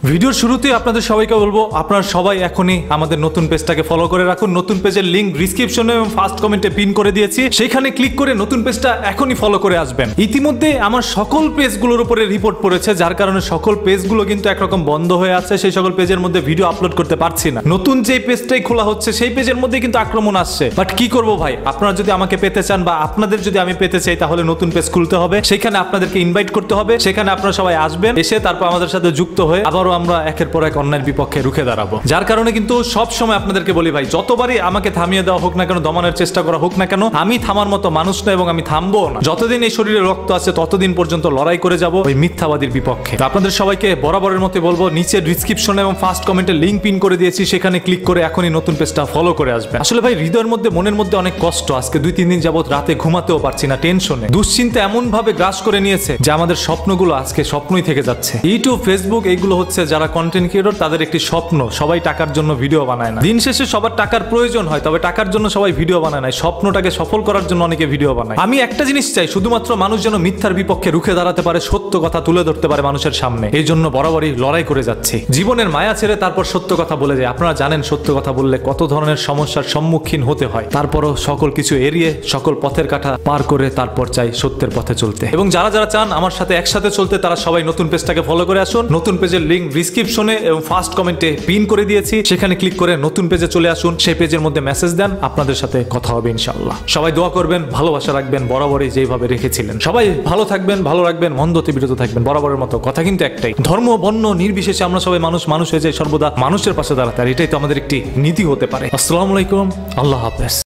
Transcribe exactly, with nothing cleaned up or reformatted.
ভিডিওর শুরুতেই আপনাদের সবাইকে বলবো আপনারা সবাই এখনই আমাদের নতুন পেজটাকে ফলো করে রাখুন। নতুন পেজের লিংক ডেসক্রিপশনে এবং ফার্স্ট কমেন্টে পিন করে দিয়েছি, সেখানে ক্লিক করে নতুন পেজটা এখনই ফলো করে আসবেন। ইতিমধ্যে আমার সকল পেজগুলোর উপরে রিপোর্ট পড়েছে, যার কারণে সকল পেজগুলো কিন্তু একরকম বন্ধ হয়ে আছে। সেই সকল পেজের মধ্যে ভিডিও আপলোড করতে পারছি না। নতুন যে পেজটাই খোলা হচ্ছে সেই পেজের মধ্যে কিন্তু আক্রমণ আসছে। বাট কি করব ভাই, আপনারা যদি আমাকে পেতে চান বা আপনাদের যদি আমি পেতে চাই, তাহলে নতুন পেজ খুলতে হবে, সেখানে আপনাদেরকে ইনভাইট করতে হবে, সেখানে আপনারা সবাই আসবেন, এসে তারপর আমাদের সাথে যুক্ত হয়ে আবারও আমরা একের পর এক অন্যায়ের বিপক্ষে রুখে দাঁড়াবো। যার কারণে কিন্তু সব সময় আপনাদেরকে বলি ভাই, যতবারই আমাকে থামিয়ে দেওয়া হোক না কেন, দমানোর চেষ্টা করা হোক না কেন, আমি থামার মতো মানুষ না এবং আমি থামবো না। যতদিন এই শরীরে রক্ত আছে ততদিন পর্যন্ত লড়াই করে যাব ওই মিথ্যাবাদীর বিপক্ষে। আপনাদের সবাইকে বরাবরের মতো বলবো, নিচে ডেসক্রিপশনে এবং ফার্স্ট কমেন্টে লিংক পিন করে দিয়েছি, সেখানে ক্লিক করে এখনই নতুন পেজটা ফলো করে আসবেন। আসলে ভাই হৃদয়ের মধ্যে মনের মধ্যে অনেক কষ্ট। আজকে দুই তিন দিন যাবত রাতে ঘুমাতেও পারছি না, টেনশনে দুশ্চিন্তা এমন ভাবে গ্রাস করে নিয়েছে যে আমাদের স্বপ্নগুলো আজকে স্বপ্নই থেকে যাচ্ছে। ইউটিউব, ফেসবুক এইগুলো হচ্ছে যারা কন্টেন্ট ক্রিয়েটর তাদের একটি স্বপ্ন। সবাই টাকার জন্য ভিডিও বানায় না, দিন শেষে সবার টাকার প্রয়োজন হয়, তবে টাকার জন্য সবাই ভিডিও বানায় না, স্বপ্নটাকে সফল করার জন্য অনেকে ভিডিও বানায়। আমি একটা জিনিস চাই, শুধুমাত্র মানুষ যেন মিথ্যার বিপক্ষে রুখে দাঁড়াতে পারে, সত্য কথা তুলে ধরতে পারে মানুষের সামনে। এই জন্য বরাবরই লড়াই করে যাচ্ছি। জীবনের মায়া ছেড়ে তারপর সত্য কথা বলে যায়। আপনারা জানেন সত্য কথা বললে কত ধরনের সমস্যার সম্মুখীন হতে হয়, তারপরও সকল কিছু এড়িয়ে সকল পথের কাঁটা পার করে তারপর চাই সত্যের পথে চলতে। এবং যারা যারা চান আমার সাথে একসাথে চলতে, তারা সবাই নতুন পেজটাকে ফলো করে আসুন। নতুন পেজের লিংক ডেসক্রিপশনে এবং ফার্স্ট কমেন্টে পিন করে দিয়েছি, সেখানে ক্লিক করে নতুন পেজে চলে আসুন। সেই পেজের মধ্যে মেসেজ দেন, আপনাদের সাথে কথা হবে ইনশাআল্লাহ। সবাই দোয়া করবেন, ভালোবাসা রাখবেন, বরাবরই যেভাবে রেখেছিলেন। সবাই ভালো থাকবেন, ভালো রাখবেন, মন্দ থেকে বিরত থাকবেন। বরাবরের মতো কথা কিন্তু একটাই, ধর্ম বর্ণ নির্বিশেষে আমরা সবাই মানুষ মানুষ হয়ে যাই, সর্বদা মানুষের পাশে দাঁড়াতে। আর এটাই তো আমাদের একটি নীতি হতে পারে। আসসালামু আলাইকুম, আল্লাহ হাফেজ।